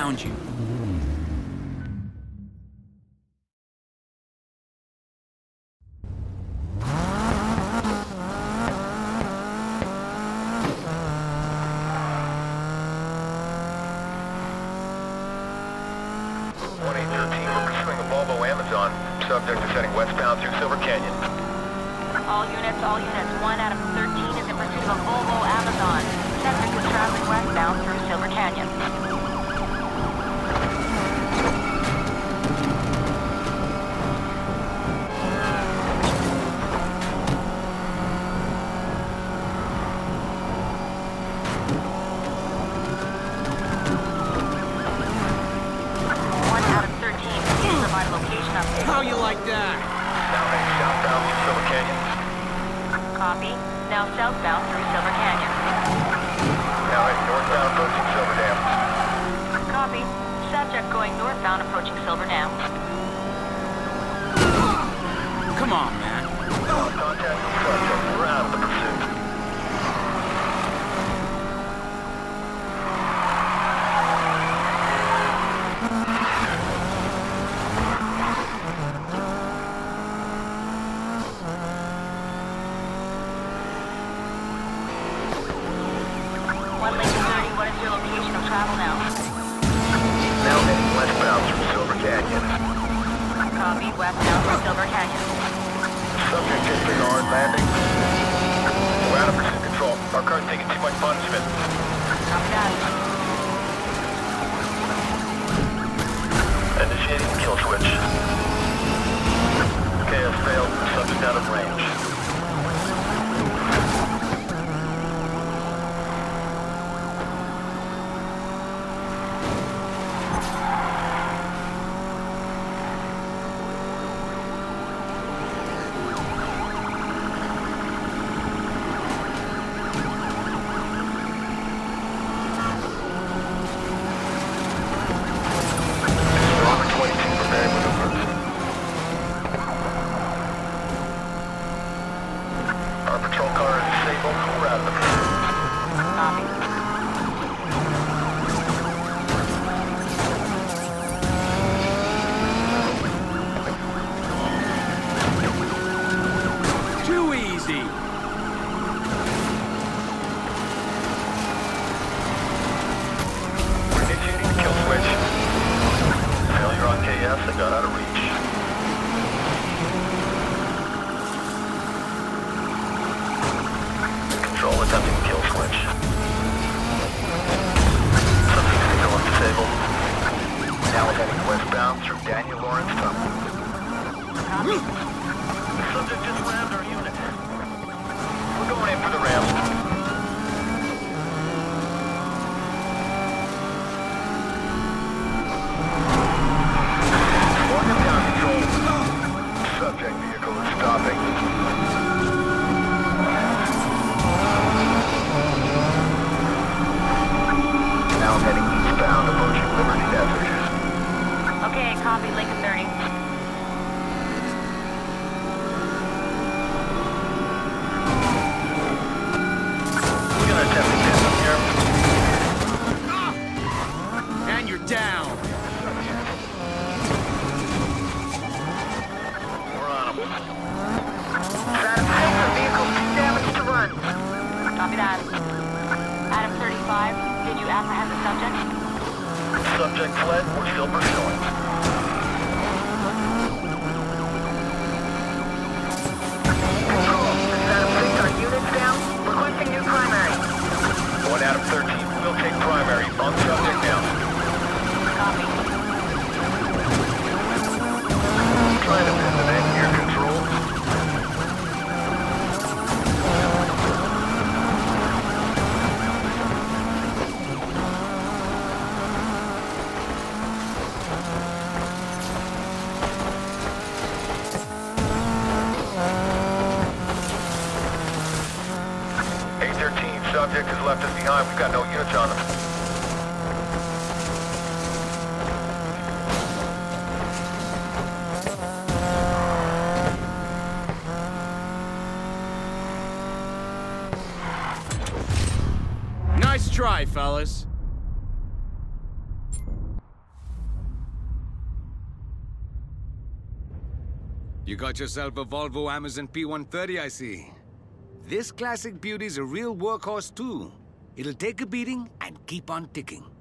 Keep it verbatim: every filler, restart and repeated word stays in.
found you. one eight one three, we're pursuing a Volvo Amazon. Subject is heading westbound through Silver Canyon. All units, all units. one out of thirteen is in pursuit of a Volvo Amazon. Subject is traveling westbound through Silver Canyon. one out of thirteen. Please provide a location update. How you like that? Now heading southbound through Silver Canyon. Copy. Now southbound through Silver Canyon. Now heading northbound approaching Silver Dam. Copy. Subject going northbound approaching Silver Dam. Come on, man. Contact with subject. We're out of the pursuit. one Lincoln thirty, what is your location of travel now? Now heading westbound through Silver Canyon. Copy. Westbound through Silver Canyon. Subject disregard landing. We're out of pursuit control. Our car's taking too much punishment. Copy that. Initiating kill switch. K S failed. Subject out of range. Our patrol car is disabled. We're out of the pursuit. Copy. Too easy. We're initiating the kill switch. Failure on K S. They got out of reach. Control attempting kill switch. Subject signal is disabled. Now we're heading westbound through Daniel Lawrence Tunnel. Copy. The subject just rammed our unit. We're going in for the ram. Walking down control. Subject vehicle is stopping. Now heading eastbound, approaching Liberty Desert. Okay, copy. Lincoln thirty. We're gonna attempt to get them here. And you're down. We're on them. Adam Silver, vehicle too damaged to run. Copy that. Adam thirty-five, did you apprehend the subject? Subject fled, we're still pursuing. Control, does Adam place our units down? Requesting new primary. One out of thirteen, we'll take primary. On subject now. Copy. Trying to pin the net here, control. eight thirteen, subject has left us behind. We've got no units on them. Nice try, fellas. You got yourself a Volvo Amazon P one thirty, I see. This classic beauty's a real workhorse too. It'll take a beating and keep on ticking.